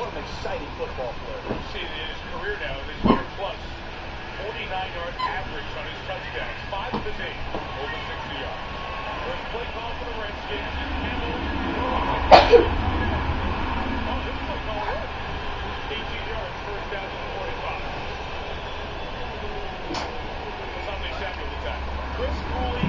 What an exciting football player. We've seen in his career now, this year plus, 49-yard average on his touchdowns. 5 of his 8 over 60 yards. First play call for the Redskins is Campbell. Oh, this play call worked. 18 yards, first down to the 45. Somebody Samuel attack. Chris Cooley